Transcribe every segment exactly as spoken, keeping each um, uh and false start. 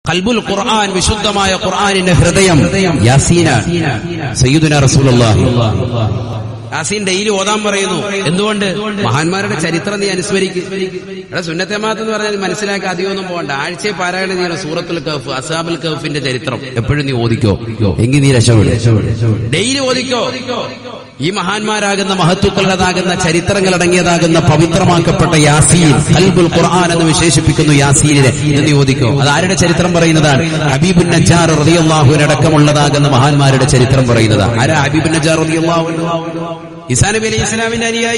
ഖൽബുൽ ഖുർആൻ, വിശുദ്ധമായ ഖുർആനിന്റെ ഹൃദയം യാസീനാണ്. സയ്യിദുനാ റസൂലുള്ളാഹി യാസീൻ ഡെയിലി ഓതാൻ പറയുന്നു. എന്തുകൊണ്ട്? മഹാന്മാരുടെ ചരിത്രം നീ അനുസ്മരിക്കും. ഇവിടെ സുന്നത്തെ ജമാഅത്ത് എന്ന് പറഞ്ഞാൽ മനസ്സിലാക്കി അധികമൊന്നും പോകണ്ട. ആഴ്ചയെ പാരായണം ചെയ്യണം സൂറത്തുൽ കഹ്ഫ്, അസ്ഹാബുൽ കഹ്ഫിന്റെ ചരിത്രം എപ്പോഴും നീ ഓദിക്കോ, എങ്കിൽ നീ രക്ഷപ്പെടും. ഡെയിലി ഓദിക്കോ. ഈ മഹാന്മാരാകുന്ന മഹത്തുക്കളുടേതാകുന്ന ചരിത്രങ്ങൾ അടങ്ങിയതാകുന്ന പവിത്രമാക്കപ്പെട്ട യാസീൻ, ഖൽബുൽ ഖുർആൻ എന്ന് വിശേഷിപ്പിക്കുന്നു യാസീനിനെ. എന്ന് ചോദിക്കോ, അത് ആരുടെ ചരിത്രം പറയുന്നതാണ്? ഹബീബുൻ നജ്ജാർ റളിയല്ലാഹു അൻഹു അടക്കമുള്ളതാകുന്ന മഹാന്മാരുടെ ചരിത്രം പറയുന്നതാണ്. ആരാ ഹബീബുൻ നജ്ജാർ റളിയല്ലാഹു അൻഹു? ഈസാ നബി അലൈഹി ഇസ്ലാമിന്റെ അനുയായി.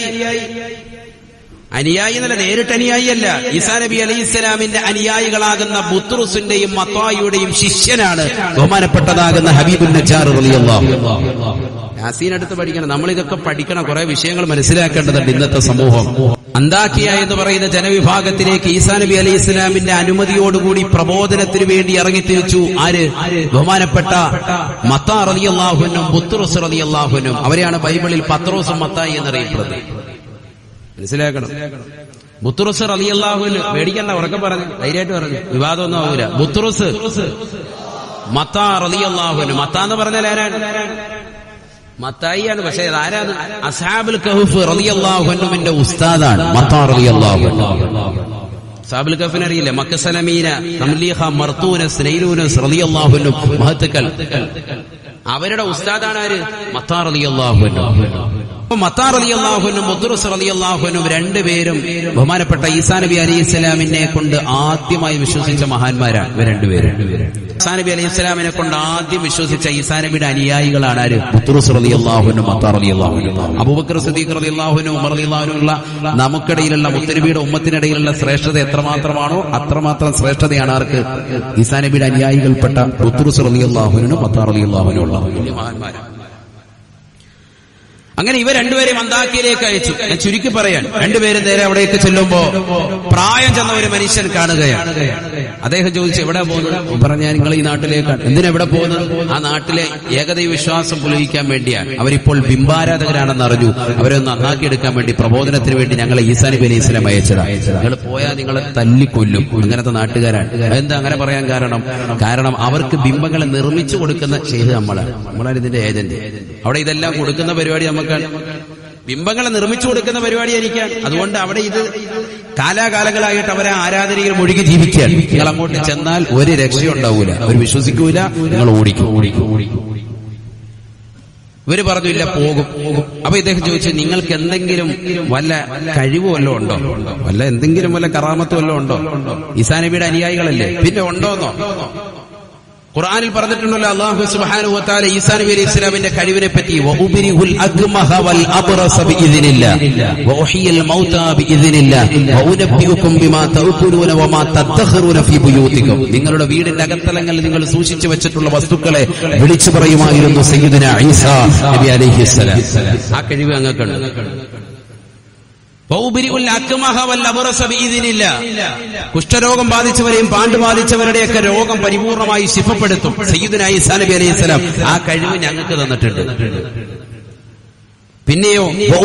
അനുയായി എന്നല്ല, നേരിട്ട് അനുയായി അല്ല. ഈസാ നബി അലൈഹി ഇസ്ലാമിന്റെ അനുയായികളാകുന്ന ബുത്റുസിന്റെയും മത്തായിയുടെയും ശിഷ്യനാണ് ബഹുമാനപ്പെട്ടതാകുന്ന ഹബീബുൻ നജ്ജാർ റളിയല്ലാഹു അൻഹു. യാസീൻ അടുത്ത് പഠിക്കണം. നമ്മൾ ഇതൊക്കെ പഠിക്കണം. കുറെ വിഷയങ്ങൾ മനസ്സിലാക്കേണ്ടതുണ്ട്. ഇന്നത്തെ സമൂഹം അന്താക്കിയ എന്ന് പറയുന്ന ജനവിഭാഗത്തിലേക്ക് ഈസാ നബി അലൈഹി ഇസ്ലാമിന്റെ അനുമതിയോടുകൂടി പ്രബോധനത്തിന് വേണ്ടി ഇറങ്ങിത്തിരിച്ചു. ആര്? ബഹുമാനപ്പെട്ട മത്താ റളിയല്ലാഹു അൻഹു, ബുത്റുസ് റളിയല്ലാഹു അൻഹു. അവരെയാണ് ബൈബിളിൽ പത്രോസും മത്തായി എന്നറിയപ്പെടുന്നത്. മനസ്സിലാക്കണം. ബുത്റുസ് റളിയല്ലാഹു അൻഹു പേടിക്കണ്ട, ഉറക്കെ പറഞ്ഞു, ധൈര്യമായിട്ട് പറഞ്ഞു, വിവാദമൊന്നും ആവൂല. ബുത്റുസ് മത്താ റളിയല്ലാഹു അൻഹു. മത്താ എന്ന് പറഞ്ഞാൽ ആരാണ്? മത്തായിയാണ്. പക്ഷേ ആരാണ്? അസ്ഹാബുൽ കഹ്ഫ് റളിയല്ലാഹു അൻഹുവിന്റെ ഉസ്താദാണ് മത്താ റളിയല്ലാഹു അൻഹു. അസ്ഹാബുൽ കഹ്ഫിനെ അറിയില്ല? മക്കസലമീന, തംലീഹ, മർത്തൂനസ്, നൈലൂനസ് റളിയല്ലാഹു അൻഹു മഹത്തുക്കൾ. അവരുടെ ഉസ്താദാണ് ആര്? മത്താ റളിയല്ലാഹു അൻഹു. മത്താ റളിയല്ലാഹു അൻഹു, ബുത്റുസ് റളിയല്ലാഹു അൻഹു രണ്ടുപേരും ബഹുമാനപ്പെട്ട ഈസാ നബി അലൈഹി ഇസ്ലാമിനെ കൊണ്ട് ആദ്യമായി വിശ്വസിച്ച മഹാന്മാരാണ് ഇവർ രണ്ടുപേരും. ഈസാ നബി അലൈഹി ഇസ്ലാമിനെ കൊണ്ട് ആദ്യം വിശ്വസിച്ച ഈസാ നബിയുടെ അനുയായികളാണ് ആര്? ബുത്റുസ് റളിയല്ലാഹു അൻഹു, മത്താ റളിയല്ലാഹു അൻഹു. അബൂബക്കർ സിദ്ദീഖ് റളിയല്ലാഹു അൻഹു, ഉമർ റളിയല്ലാഹു അൻഹു ഉള്ള നമുക്കിടയിലുള്ള മുത്തനബിയുടെ ഉമ്മത്തിനിടയിലുള്ള ശ്രേഷ്ഠത എത്രമാത്രമാണോ അത്രമാത്രം ശ്രേഷ്ഠതയാണ് ആർക്ക്? ഈസാ നബിയുടെ അനുയായികൾപ്പെട്ട ബുത്റുസ് റളിയല്ലാഹു അൻഹു, മത്താ റളിയല്ലാഹു അൻഹു ഉള്ള വലിയ മഹാന്മാരാണ്. അങ്ങനെ ഇവർ രണ്ടുപേരെയും അന്താക്കിയയിലേക്ക് അയച്ചു. ഞാൻ ചുരുക്കി പറയാൻ, രണ്ടുപേരും നേരെ അവിടേക്ക് ചെല്ലുമ്പോ പ്രായം ചെന്ന ഒരു മനുഷ്യൻ കാണുകയാണ്. അദ്ദേഹം ചോദിച്ചു, എവിടെ പോകുന്നത്? പറഞ്ഞാൽ നിങ്ങൾ ഈ നാട്ടിലേക്കാണ്. എന്തിനാ എവിടെ പോകുന്നത്? ആ നാട്ടിലെ ഏകദൈവ വിശ്വാസം പുലയിക്കാൻ വേണ്ടിയാണ്. അവരിപ്പോൾ ബിംബാരാധകരാണെന്ന് അറിഞ്ഞു. അവരെ നന്നാക്കിയെടുക്കാൻ വേണ്ടി, പ്രബോധനത്തിന് വേണ്ടി ഞങ്ങളെ ഈസാ നബി അലൈഹി ഇസ്ലാം അയച്ചതാണ്. നിങ്ങൾ പോയാൽ നിങ്ങളെ തല്ലിക്കൊല്ലും. അങ്ങനത്തെ നാട്ടുകാരാണ്. എന്താ അങ്ങനെ പറയാൻ കാരണം? കാരണം അവർക്ക് ബിംബങ്ങളെ നിർമ്മിച്ചു കൊടുക്കുന്ന ചെയ്ത് നമ്മളാണ്. നമ്മളാണ് ഇതിന്റെ ഏജന്റ്. അവിടെ ഇതെല്ലാം കൊടുക്കുന്ന പരിപാടി നമുക്ക് ബിംബങ്ങളെ നിർമ്മിച്ചു കൊടുക്കുന്ന പരിപാടി എനിക്കാണ്. അതുകൊണ്ട് അവിടെ ഇത് കാലാകാലങ്ങളായിട്ട് അവരെ ആരാധനയിൽ മുഴുകി ജീവിക്കാൻ. നിങ്ങൾ അങ്ങോട്ട് ചെന്നാൽ ഒരു രക്ഷയുണ്ടാവൂല, അവർ വിശ്വസിക്കൂല, നിങ്ങൾ ഓടിക്കും ഓടിക്കും ഓടിക്കും ഇവര് പറഞ്ഞു ഇല്ല, പോകും. അപ്പൊ ഇദ്ദേഹം ചോദിച്ചു, നിങ്ങൾക്ക് എന്തെങ്കിലും വല്ല കഴിവ് വല്ലതും ഉണ്ടോ? വല്ല എന്തെങ്കിലും വല്ല കറാമത്ത് വല്ലതും ഉണ്ടോ? ഈസാ നബിയുടെ അനുയായികളല്ലേ, പിന്നെ ഉണ്ടോന്നോ? ഖുർആനിൽ പറഞ്ഞിട്ടുണ്ടല്ലോ, അല്ലാഹു സുബ്ഹാനഹു വ തആല ഈസാ നബി അലൈഹി ഇസ്ലാമിന്റെ കഴിവിനെ പറ്റി, വഉബരിഹുൽ അഗ്മഹ വൽ അബ്റസ ബിഇദ്നില്ലാഹ് വഉഹിയൽ മൗതാ ബിഇദ്നില്ലാഹ് വഉനബ്ബിഉകും ബിമാ തഅകുലൂന വമാ തദ്ഖറൂന ഫീ ബുയൂതികും. നിങ്ങളുടെ വീടിന്റെ അകത്തളങ്ങളിൽ നിങ്ങൾ സൂക്ഷിച്ചു വെച്ചിട്ടുള്ള വസ്തുക്കളെ വിളിച്ചു പറയുമായിരുന്നു സയ്യിദുനാ ഈസാ നബി അലൈഹി ഇസ്ലാം. ആ കഴിവ് അങ്ങക്കുണ്ട്. കുഷ്ഠരോഗം ബാധിച്ചവരെയും പാണ്ട് ബാധിച്ചവരുടെയൊക്കെ രോഗം പരിപൂർണമായി ശിഫപ്പെടുത്തും സയ്യിദുനാ ഈസാ നബി അലൈഹി സ്വലാം. ആ കഴിവ് ഞങ്ങൾക്ക് തന്നിട്ടുണ്ട്. പിന്നെയോ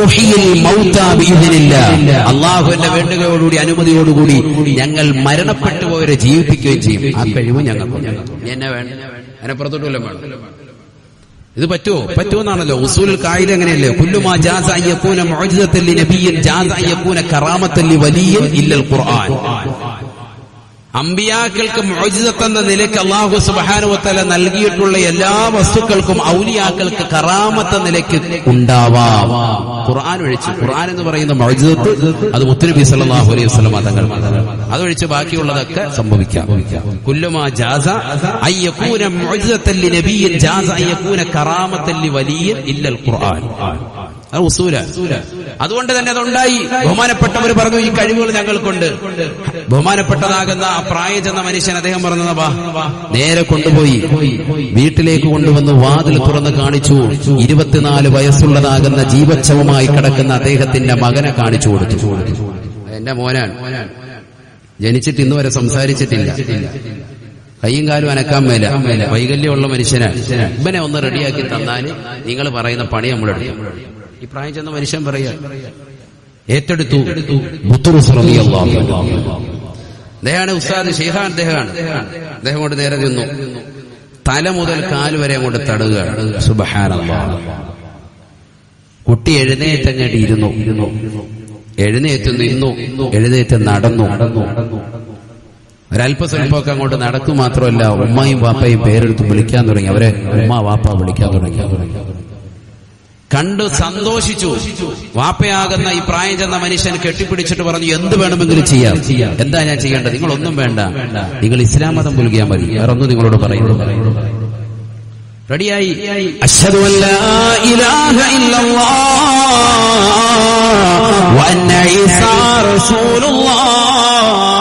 അള്ളാഹുവിന്റെ വേണ്ടുകയോടുകൂടി അനുമതിയോടുകൂടി ഞങ്ങൾ മരണപ്പെട്ടു പോയവരെ ജീവിപ്പിക്കുകയും ചെയ്യും. ആ കഴിവ് ഞങ്ങൾക്ക്. എന്നെ വേണം, അതിനപ്പുറത്തോട്ടും വേണം. ഇത് പറ്റുമോ? പറ്റുമെന്നാണല്ലോ ഉസൂലുൽ ഖായിദ. അങ്ങനെയല്ലേ? കുല്ലുമാ ജാസ അൻ യകൂന മുഅ്ജിസത്തൻ ലിനബിയ്യിൻ ജാസ അൻ യകൂന കറാമത്തൻ ലിവലിയ്യിൻ ഇല്ലൽ ഖുർആൻ. അമ്പിയാക്കൾക്ക് മുഅ്ജിസത്ത് എന്ന നിലയ്ക്ക് അല്ലാഹു സുബ്ഹാനഹു വ തആല നൽകിയിട്ടുള്ള എല്ലാ വസ്തുക്കൾക്കും ഔലിയാക്കൾക്ക് കറാമത്ത് നിലയ്ക്ക് ഉണ്ടാവാം, ഖുർആൻ ഒഴിച്ച്. ഖുർആൻ എന്ന് പറയുന്ന മുഅ്ജിസത്ത് അത് മുത്തുനബി സല്ലല്ലാഹു അലൈഹി വസല്ലം തങ്ങൾ, അതൊഴിച്ച് ബാക്കിയുള്ളതൊക്കെ സംഭവിക്കാം. കുല്ലുമാ ജാസ അൻ യകൂന മുഅ്ജിസത്തൻ ലിനബിയ്യിൻ ജാസ അൻ യകൂന കറാമത്തൻ ലിവലിയ്യിൻ ഇല്ലൽ ഖുർആൻ. അത് ഉസൂല. അതുകൊണ്ട് തന്നെ അതുണ്ടായി. ബഹുമാനപ്പെട്ടവർ പറഞ്ഞു, ഈ കഴിവുകൾ ഞങ്ങൾക്കുണ്ട്. ബഹുമാനപ്പെട്ടതാകുന്ന ആ പ്രായം ചെന്ന മനുഷ്യൻ അദ്ദേഹം പറഞ്ഞത്, വാ നേരെ കൊണ്ടുപോയി വീട്ടിലേക്ക് കൊണ്ടുവന്ന് വാതിൽ തുറന്ന് കാണിച്ചു. ഇരുപത്തിനാല് വയസ്സുള്ളതാകുന്ന ജീവച്ഛവമായി കിടക്കുന്ന അദ്ദേഹത്തിന്റെ മകനെ കാണിച്ചു കൊടുത്തു. എന്റെ മോനാണ്, ജനിച്ചിട്ട് ഇന്ന് വരെ സംസാരിച്ചിട്ടില്ല, കയ്യും കാലും അനക്കാൻ മേല, വൈകല്യമുള്ള മനുഷ്യനാണ്. ഇവനെ ഒന്ന് റെഡിയാക്കി തന്നാൽ നിങ്ങൾ പറയുന്ന പണി നമ്മളെടുക്കും. ഈ പ്രായം ചെന്ന മനുഷ്യൻ പറയാ ഏറ്റെടുത്തു. ബുത്റുസ് റളിയല്ലാഹു അൻഹു അദ്ദേഹമാണ് ഉസ്താദ് ഷെയ്ഖാൻ. അദ്ദേഹമാണ്. അദ്ദേഹം കൊണ്ട് നേരെ നിന്നു. തല മുതൽ കാല് വരെ അങ്ങോട്ട് തടുകയാണ്. സുബ്ഹാനല്ലാഹ്. കുട്ടി എഴുന്നേറ്റങ്ങോട്ട് ഇരുന്നു. എഴുന്നേറ്റ് നിന്നു. എഴുന്നേറ്റ് നടന്നു. ഒരല്പസ്വല്പമൊക്കെ അങ്ങോട്ട് നടക്കും. മാത്രമല്ല ഉമ്മയും വാപ്പയും പേരെടുത്ത് വിളിക്കാൻ തുടങ്ങി. അവരെ ഉമ്മ വാപ്പ വിളിക്കാൻ തുടങ്ങി. കണ്ടു സന്തോഷിച്ചു. വാപ്പയാകുന്ന ഈ പ്രായം ചെന്ന മനുഷ്യൻ കെട്ടിപ്പിടിച്ചിട്ട് പറഞ്ഞു, എന്ത് വേണമെങ്കിലും ചെയ്യാം. എന്താ ഞാൻ ചെയ്യേണ്ടത്? നിങ്ങളൊന്നും വേണ്ട, നിങ്ങൾ ഇസ്ലാം മതം പുൽകിയാൽ മതി, വേറൊന്നും നിങ്ങളോട് പറയുന്നു. റെഡിയായി. അശ്ഹദു അല്ലാ ഇലാഹ ഇല്ലല്ലാഹ് വ അന്ന ഈസാ റസൂലുള്ളാഹ്.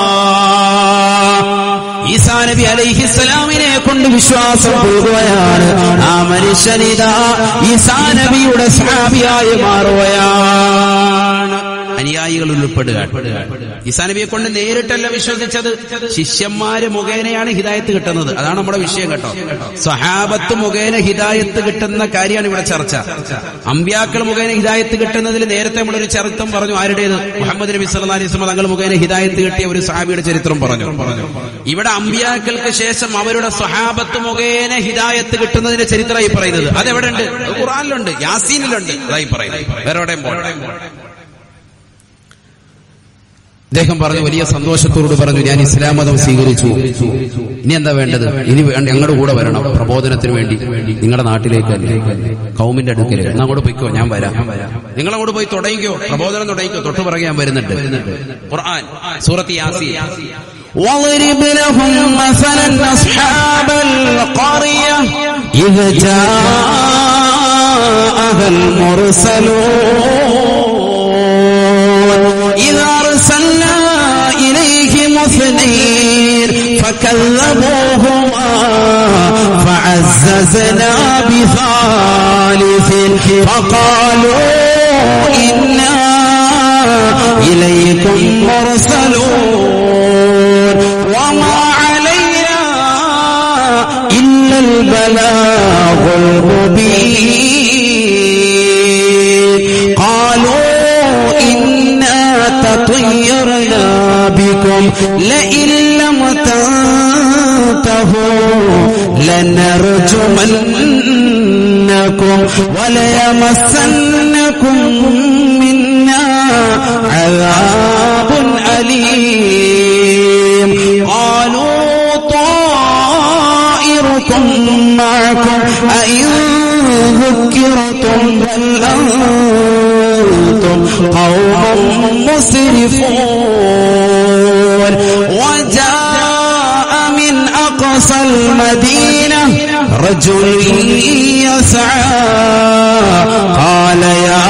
ഈസാ നബി അലൈഹിസ്സലാമിനെ കൊണ്ട് വിശ്വാസം പുൽകുകയാണ്. ആ മനുഷ്യനിതാ ഈസാ നബിയുടെ സ്വഹാബിയായി മാറുകയാണ്. അനുയായികളിൽ ഉൾപ്പെടുക. ഈസാ നബിയെ കൊണ്ട് നേരിട്ടല്ല വിശ്വസിച്ചത്, ശിഷ്യന്മാര് മുഖേനയാണ് ഹിദായത്ത് കിട്ടുന്നത്. അതാണ് നമ്മുടെ വിഷയം കേട്ടോ. സ്വഹാബത്ത് മുഖേന ഹിദായത്ത് കിട്ടുന്ന കാര്യമാണ് ഇവിടെ ചർച്ച. അമ്പ്യാക്കൾ മുഖേന ഹിദായത്ത് കിട്ടുന്നതിൽ നേരത്തെ നമ്മളൊരു ചരിത്രം പറഞ്ഞു. ആരുടേത്? മുഹമ്മദ് നബി സല്ലല്ലാഹു അലൈഹി വസല്ലം തങ്ങൾ മുഖേന ഹിദായത്ത് കിട്ടിയ ഒരു സ്വഹാബിയുടെ ചരിത്രം പറഞ്ഞു. ഇവിടെ അമ്പ്യാക്കൾക്ക് ശേഷം അവരുടെ സ്വഹാബത്ത് മുഖേന ഹിദായത്ത് കിട്ടുന്നതിന്റെ ചരിത്രമായി പറയുന്നത്. അതെവിടെ ഉണ്ട്? ഖുർആനിലുണ്ട്, യാസീനിലുണ്ട്. അതായി പറയുന്നത്. വേറെ എവിടെയും പോകണം. അദ്ദേഹം പറഞ്ഞു, വലിയ സന്തോഷത്തോട് പറഞ്ഞു, ഞാൻ ഇസ്ലാം മതം സ്വീകരിച്ചു. ഇനി എന്താ വേണ്ടത്? ഇനി ഞങ്ങളുടെ കൂടെ വരണം പ്രബോധനത്തിന് വേണ്ടി. നിങ്ങളുടെ നാട്ടിലേക്ക് തന്നെ, കൗമിന്റെ അടുക്കലേക്ക്. എന്നാ അങ്ങോട്ട് പോയിക്കോ, ഞാൻ വരാം. നിങ്ങളങ്ങോട്ട് പോയി തുടങ്ങിക്കോ, പ്രബോധനം തുടങ്ങിക്കോ. തൊട്ടു പിറകെ ഞാൻ വരുന്നുണ്ട്. ഖുർആൻ സൂറത്ത് യാസീൻ. وَاضْرِبْ لَهُمْ مَثَلًا أَصْحَابَ الْقَرْيَةِ إِذْ جَاءَهَا الْمُرْسَلُونَ إِذْ أَرْسَلْنَا إِلَيْهِمُ اثْنَيْنِ فَكَذَّبُوهُمَا فَعَزَّزْنَا بِثَالِثٍ فَقَالُوا إِنَّا إِلَيْكُمْ مُرْسَلُونَ وَمَا عَلَيْنَا إِلَّا الْبَلَاغُ الْمُبِينُ قَالُوا إِنَّا تَطَيَّرْنَا بِكُمْ لَئِن لَّمْ تَنْتَهُوا لَنَرْجُمَنَّكُمْ وَلَيَمَسَّنَّكُمْ مِنَّا عَذَابٌ أَلِيمٌ قَالُوا طَائِرُكُمْ مَعَكُمْ أَإِن ذُكِّرْتُمْ بَلْ أَنتُمْ قَوْمٌ مُسْرِفُونَ وَجَاءَ مِنْ أَقْصَى الْمَدِينَةِ رَجُلٌ يَسْعَى قَالَ يَا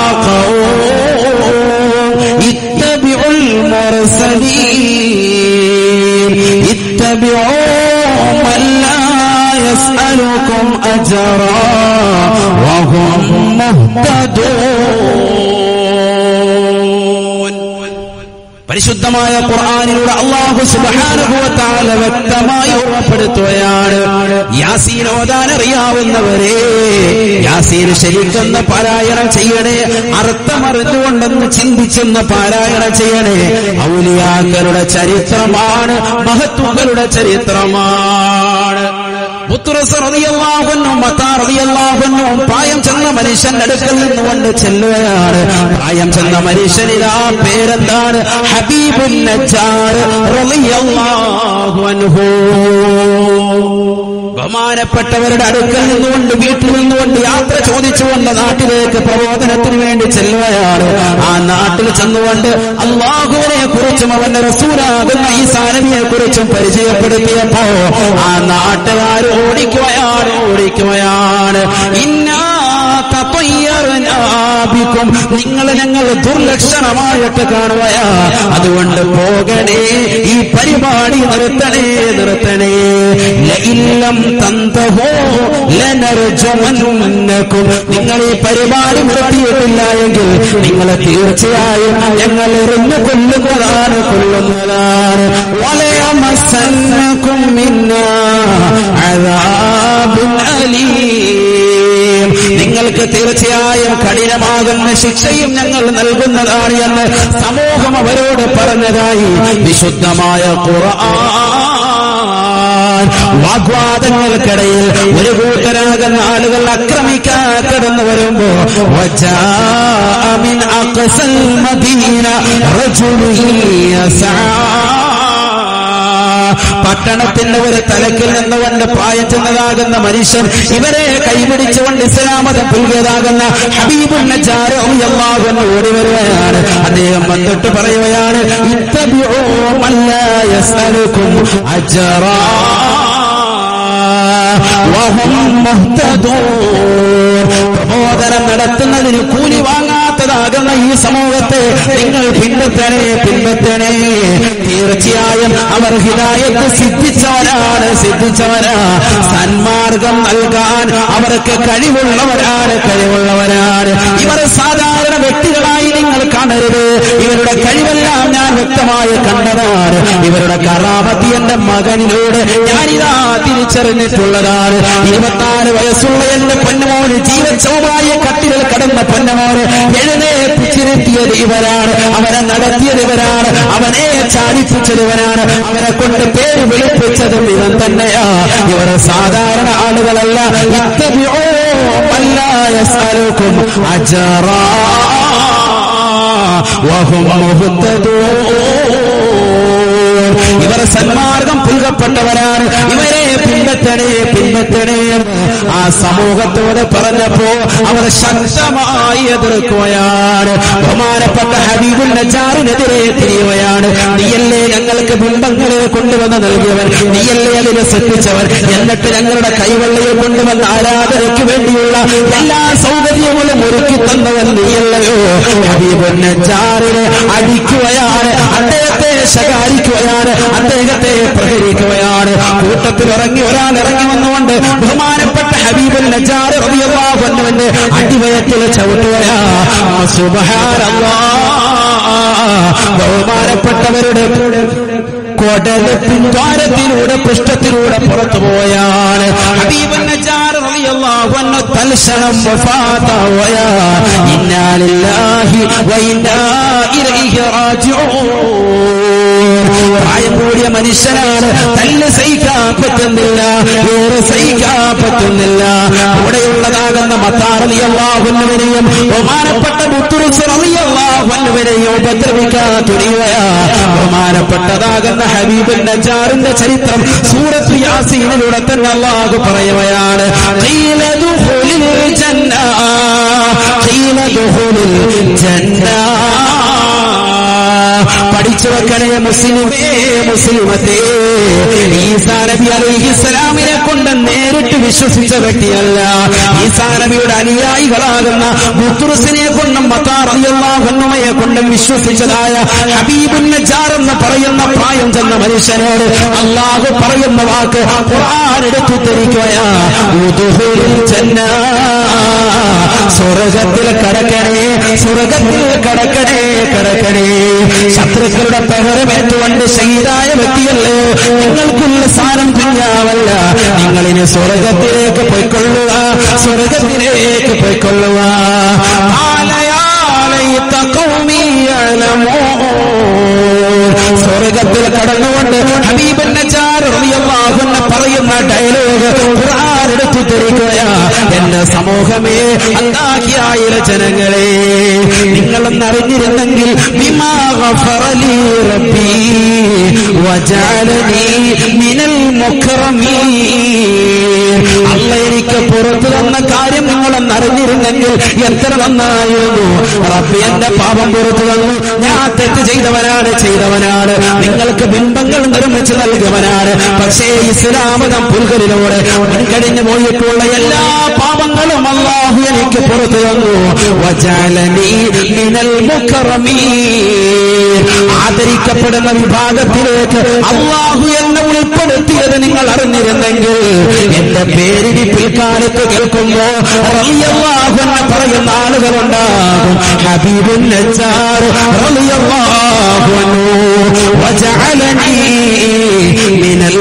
قَوْمِ اتَّبِعُوا الْمُرْسَلِينَ اتَّبِعُوا مَن لَّا يَسْأَلُكُمْ أَجْرًا وَهُمْ مُهْتَدُونَ. പരിശുദ്ധമായ ഖുർആനിലൂടെ അല്ലാഹു സുബ്ഹാനഹു വ തആല വ്യക്തമായി ഓർമ്മപ്പെടുത്തുകയാണ്, യാസീൻ ഓതാൻ അറിയാവുന്നവരെ യാസീൻ ശരിക്കൊന്ന് പാരായണം ചെയ്യണേ, അർത്ഥമറിഞ്ഞുകൊണ്ടെന്ന് ചിന്തിച്ചെന്ന് പാരായണം ചെയ്യണേ. ഔലിയാക്കളുടെ ചരിത്രമാണ്, മഹത്തുക്കളുടെ ചരിത്രമാണ്. പ്രായം ചെന്ന മനുഷ്യന്റെ അടുക്കൽ നിന്നുകൊണ്ട് ചെല്ലുകയാണ്. പ്രായം ചെന്ന മനുഷ്യനിതാ പേരെന്താണ്? ഹബീബുൻ നജ്ജാർ റളിയല്ലാഹു അൻഹു. ബഹുമാനപ്പെട്ടവരുടെ അടുക്കൽ നിന്നുകൊണ്ട്, വീട്ടിൽ നിന്നുകൊണ്ട് യാത്ര ചോദിച്ചുകൊണ്ട് നാട്ടിലേക്ക് പ്രബോധനത്തിന് വേണ്ടി ചെല്ലുകയാണ്. ആ നാട്ടിൽ ചെന്നുകൊണ്ട് അല്ലാഹുവിനെ കുറിച്ചും അവന്റെ റസൂലാകുന്ന ഈസാ നബിയെ കുറിച്ചും പരിചയപ്പെടുത്തിയപ്പോ ആ നാട്ടുകാർ ഓടിക്കുകയാണ് ഓടിക്കുകയാണ് ഇന്നാ തതയ്യർനാ ബികും, നിങ്ങളെ ഞങ്ങൾ ദുർലക്ഷണമായിട്ട് കാണുകയാ, അതുകൊണ്ട് പോകണേ, ഈ പരിപാടി നിർത്തണേ നിർത്തണേ. ലഇല്ലം തന്തഹൂ ലനർജുമന്നകും, നിങ്ങൾ ഈ പരിപാടി നിർത്തിയിട്ടില്ല എങ്കിൽ നിങ്ങളെ തീർച്ചയായും ഞങ്ങൾ എറിഞ്ഞു കൊല്ലുന്നതാണ് കൊല്ലുന്നതാണ്. വലയമസ്സന്നകും മിന്നാ അദാബുൻ അലീം, നിങ്ങൾക്ക് തീർച്ചയായും കഠിനമാകുന്ന ശിക്ഷയും ഞങ്ങൾ നൽകുന്നതാണ് എന്ന് സമൂഹ ആരോഗ്യം അവരോട് പറഞ്ഞതായി വിശുദ്ധമായ ഖുർആൻ. വാഗ്വാദങ്ങൾക്കിടയിൽ ഒരു കൂട്ടരാകുന്ന ആളുകൾ ആക്രമിക്കാൻ കടന്നു വരുമ്പോ വജാഅ മിൻ അഖ്സൽ മദീന റജുലുൻ യസ്ആ, പട്ടണത്തിന്റെ ഒരു തലക്കിൽ നിന്നുകൊണ്ട് പ്രായം ചെന്നതാകുന്ന മനുഷ്യൻ ഇവരെ കൈപിടിച്ചുകൊണ്ട് ഇസ്ലാമതം പുൽകിയതാകുന്ന ഹബീബുൻ നജ്ജാർ റളിയല്ലാഹു അൻഹു ഓടി വരുകയാണ്. അദ്ദേഹം വന്നിട്ട് പറയുകയാണ്, ഇത്തബിഉ മൻ ലാ യസ്അലുകും അജ്റാ വഹും മുഹ്തദൂൻ. പ്രബോധനം നടത്തുന്നതിന് കൂലി വാങ്ങാത്തതാകുന്ന ഈ സമൂഹത്തെ നിങ്ങൾ പിൻപറ്റണേ പിൻപറ്റണേ. തീർച്ചയായും അവർ ഹിദായത്ത് സിദ്ധിച്ചവരാണ് സിദ്ധിച്ചവരാ സന്മാർഗം നൽകാൻ അവർക്ക് കഴിവുള്ളവരാണ് കഴിവുള്ളവരാണ് ഇവർ സാധാരണ വ്യക്തികളായി നിങ്ങൾ കാണരുത്. ഇവരുടെ കഴിവെല്ലാം ഞാൻ വ്യക്തമായി കണ്ടതാണ്. ഇവരുടെ കറാമത്ത് എന്റെ മകനിലൂടെ ഞാനിതാ തിരിച്ചറിഞ്ഞിട്ടുള്ളതാണ്. ഇരുപത്തിനാല് വയസ്സുള്ള എന്റെ പൊന്നമോന് ജീവച്ചവുമായ കട്ടിലിൽ കടന്ന പൊന്നമോന് എഴുന്നേൽപ്പിച്ചിരുത്തിയത് ഇവരാണ്. അവരെ നടത്തിയത് ഇവരാണ്. അവനെ ചാടിപ്പിച്ചത് ഇവരാണ്. അവരെ കൊണ്ട് പേര് വിളിപ്പിച്ചതും ഇവൻ തന്നെയാ. ഇവർ സാധാരണ ആളുകളല്ല. ഇത്തബിഉ മൻ ലാ യസ്അലുകും അജ്റാ വഹും മുഹ്തദൂൻ. ഇവർ സന്മാർഗം പുൽകപ്പെട്ടവരാണ്. ഇവരെ പിൻപറ്റണേ പിൻപറ്റണേ ആ സമൂഹത്തോട് പറഞ്ഞപ്പോ അവർ ശക്തമായി എതിർക്കുകയാണ്. ബഹുമാനപ്പെട്ട ഹബീബുൻ നജ്ജാറിനെതിരെ തിരിയുകയാണ്. നീയല്ലേ ഞങ്ങൾക്ക് ബിംബങ്ങളെ കൊണ്ടുവന്ന് നൽകിയവൻ, നീയല്ലേ അതിനെ സൃഷ്ടിച്ചവൻ, എന്നിട്ട് ഞങ്ങളുടെ കൈവെള്ളയെ കൊണ്ടുവന്ന ആരാധനയ്ക്ക് വേണ്ടിയുള്ള എല്ലാ സൗകര്യങ്ങളും ഒരുക്കി തന്നവൻ നീയല്ലയോ. ഹബീബുൻ നജ്ജാറിനെ അടിക്കുകയാണ്, അദ്ദേഹത്തെ ശകാരിക്കുകയാണ്, അദ്ദേഹത്തെ പ്രഹരിക്കുകയാണ്. കൂട്ടത്തിൽ ഇറങ്ങി ഒരാൾ ഇറങ്ങി വന്നുകൊണ്ട് ബഹുമാനപ്പെട്ട ഹബീബുൻ നജ്ജാർ റളിയല്ലാഹു അൻഹുവിന്റെ അടിവയറ്റിൽ ചവിട്ടുകയാ. സുബ്ഹാനല്ലാഹ്. ബഹുമാനപ്പെട്ടവരുടെ കൊടല് പിൻദ്വാരത്തിലൂടെ പൃഷ്ഠത്തിലൂടെ പുറത്തു പോയാണ്. ഹബീബുൻ നജ്ജാർ റളിയല്ലാഹു അൻഹു തൽക്ഷണം വഫാതാവയാ. ഇന്നാ ലില്ലാഹി വ ഇന്നാ ഇലൈഹി റാജിഊൻ. പ്രായം കൂടിയ മനുഷ്യനാണ്. തല്ല് സഹിക്കാൻ പറ്റുന്നില്ല, ഏറെ സഹിക്കാൻ പറ്റുന്നില്ല. കൂടെയുള്ളതാകുന്ന മത്താർ റളിയല്ലാഹു അൻഹുവിനെയും ബഹുമാനപ്പെട്ട ബുത്തുറുസ് റളിയല്ലാഹു അൻഹുവിനെയും ഉപദ്രവിക്കാൻ തുനിയുകയാ. ബഹുമാനപ്പെട്ടതാകുന്ന ഹബീബുൻ നജ്ജാറിന്റെ ചരിത്രം സൂറത്ത് യാസീനിലൂടെ തന്നെ അല്ലാഹു പറയുകയാണ്. ഖീല ദുഖുലിൽ ജന്ന ഖീല ദുഖുലിൽ ജന്ന. പഠിച്ചു വെക്കണേ മുസ്ലിമേ മുസ്ലിമത്തേ. ഈസാ നബി അലൈഹിസ്സലാമിനെ കൊണ്ട് നേരിട്ട് വിശ്വസിച്ച വ്യക്തിയല്ല. ഈസാ നബിയുടെ അനുയായികളാകുന്ന ബുത്റുസിനെ കൊണ്ടും മത്താർ റളിയല്ലാഹു അൻഹുയെ കൊണ്ടും വിശ്വസിച്ചതായ ഹബീബുൻ നജ്ജാർ എന്ന് പറയുന്ന പ്രായം ചെന്ന മനുഷ്യനോട് അല്ലാഹു പറയുന്ന വാക്ക് ഖുർആൻ എടുത്തു ധരിക്കുകയാ. ഉദ്ഖുലുൽ ജന്ന. സ്വർഗ്ഗത്തിൽ കടക്കണേ സ്വർഗ്ഗത്തിൽ കടക്കണേ കടക്കണേ. ശത്രുക്കളുടെ പകരമേറ്റുകൊണ്ട് ശഹീദായ വ്യക്തിയല്ലേ. നിങ്ങൾക്കുള്ള സാരം കുഞ്ഞാവല്ല. നിങ്ങളിന് സ്വർഗത്തിലേക്ക് പോയിക്കൊള്ളുക, സ്വർഗത്തിലേക്ക് പോയിക്കൊള്ളുക. സ്വർഗത്തിൽ കടന്നുകൊണ്ട് ഹബീബുൻ നജ്ജാർ റളിയല്ലാഹു അൻഹു പറയുന്ന ഡയലോഗ് ഖുർആൻ എടുത്തു ധരിക്കുകയാ. എന്റെ സമൂഹമേ, അല്ലാഹിയായ ജനങ്ങളെ, നിങ്ങളെന്നറിഞ്ഞിരുന്നെങ്കിൽ ബിമാ ഗഫറ ലീ റബ്ബി വജഅലനീ മിനൽ മുക്രമീൻ. അല്ല എനിക്ക് പുറത്തു തന്ന കാര്യം നിങ്ങളെന്നറിഞ്ഞിരുന്നെങ്കിൽ എത്ര നന്നായിരുന്നു. റബ്ബി എന്റെ പാപം പുറത്തു തന്നു. ഞാൻ തെറ്റ് ചെയ്തവനാണ് ചെയ്തവനാണ് നിങ്ങൾക്ക് ബിംബങ്ങൾ നിർമ്മിച്ചു നൽകിയവനാണ്. പക്ഷേ ഇസ്ലാമതം പുൽകലിലൂടെ മുൻകഴിഞ്ഞു പോയിട്ടുള്ള എല്ലാ പാപങ്ങളും അല്ലാഹു എനിക്ക് പുറത്തു തന്നു. വജഅലനീ മിനൽ മുക്രമീൻ. ആദരിക്കപ്പെടുന്ന വിഭാഗത്തിലേക്ക് അല്ലാഹു എന്നെ ഉൾപ്പെടുത്തിയത് നിങ്ങൾ അറിഞ്ഞിരുന്നെങ്കിൽ എന്റെ പേരിന് പിൽക്കാലത്ത് കേൾക്കുമ്പോ റളിയല്ലാഹു അൻഹു പറയുന്ന ആളുകളുണ്ടാകും. ഹബീബുൻ നജ്ജാർ റളിയല്ലാഹു അൻഹു വജഅലനീ മിനൽ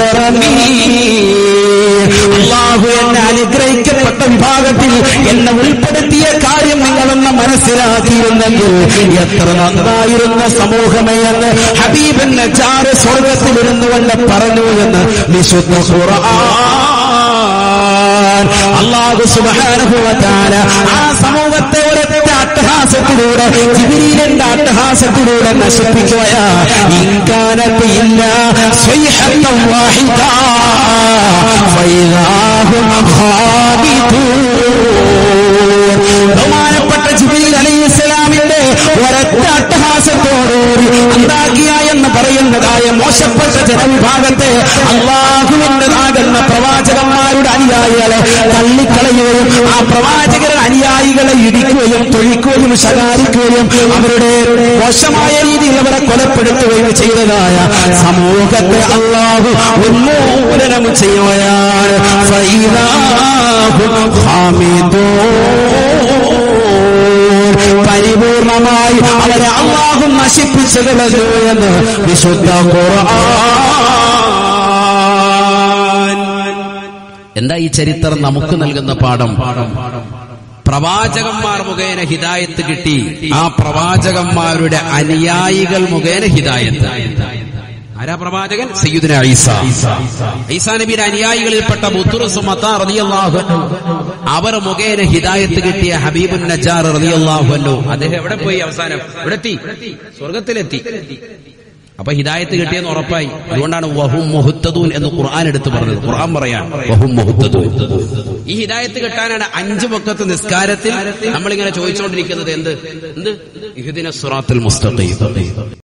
മുക്രമീൻ. അല്ലാഹു എന്നെ അനുഗ്രഹിക്കപ്പെട്ട വിഭാഗത്തിൽ എന്നെ ഉൾപ്പെടുത്തിയ കാര്യം നിങ്ങളൊന്ന് മനസ്സിലാക്കിയിരുന്നെങ്കിൽ എത്ര നന്നായിരുന്ന സമൂഹമേ എന്ന് ഹബീബൻ നജാർ സ്വർഗത്തിലിരുന്നു കൊണ്ട് പറഞ്ഞു എന്ന് വിശുദ്ധ ഖുർആൻ. അല്ലാഹു സുബ്ഹാനഹു വ തആല ആ സമൂഹത്തെ ഒരൊറ്റ അട്ടഹാസത്തിലൂടെ ജിബ്രീലിന്റെ അട്ടഹാസത്തിലൂടെ നശിപ്പിക്കുകയാ. ഇൻകാനത ഇല്ലാ സ്വൈഹത്തൻ വാഹിദ ഫൈദാഹും ഖാബിതൂൻ. ബഹുമാനപ്പെട്ട ജിബ്രീൽ അലൈഹിസ്സലാമിന്റെ ഒരൊറ്റ അട്ടഹാസത്തോടുകൂടി അന്താകിയ എന്ന് പറയുന്നതായ മോശപ്പെട്ട ജനവിഭാഗത്തെ അല്ലാഹുവിന്റേതാകുന്ന പ്രവാചകന്മാരുടെ അനുയായികളെ തള്ളിക്കളയുകയും ആ പ്രവാചകരുടെ അനുയായികളെ ഇടിക്കുകയും തൊഴിക്കുകയും ശകാരിക്കുകയും അവരുടെ മോശമായ രീതിയിൽ അവരെ കൊലപ്പെടുത്തുകയും ചെയ്തതായ സമൂഹത്തെ അല്ലാഹു ഉന്മൂലനം ചെയ്യുകയാണ്. പരിപൂർണമായി അവരെ അല്ലാഹു നശിപ്പിച്ചു കളഞ്ഞു എന്ന് വിശുദ്ധ ഖുർആൻ. എന്താ ഈ ചരിത്രം നമുക്ക് നൽകുന്ന പാഠം? പ്രവാചകന്മാർ മുഖേന ഹിദായത്ത് കിട്ടി, ആ പ്രവാചകന്മാരുടെ അനുയായികൾ മുഖേന ഹിദായത്ത്. ആരാ പ്രവാചകൻ? സയ്യിദുന ഈസ. ഈസാ നബിയുടെ അനുയായികളിൽപ്പെട്ട ബുത്റുസ് മത്താ റളിയല്ലാഹു അൻഹു, അവർ മുഖേന ഹിദായത്ത് കിട്ടിയ ഹബീബുൻ നജാർ റളിയല്ലാഹു അൻഹു അദ്ദേഹം എവിടെ പോയി? അവസാനം എവിടെത്തി? സ്വർഗത്തിലെത്തി. അപ്പൊ ഹിദായത്ത് കിട്ടിയെന്ന് ഉറപ്പായി. അതുകൊണ്ടാണ് വഹും മുഹ്തദൂൻ എന്ന് ഖുർആൻ എടുത്ത് പറഞ്ഞത്. ഖുർആൻ പറയാണ് വഹും മുഹ്തദൂൻ. ഈ ഹിദായത്ത് കിട്ടാനാണ് അഞ്ചു വഖത്ത് നിസ്കാരത്തിൽ നമ്മളിങ്ങനെ ചോദിച്ചുകൊണ്ടിരിക്കുന്നത്. എന്ത് എന്ത് ഇഹ്ദിന സിറാത്തുൽ മുസ്തഖീം.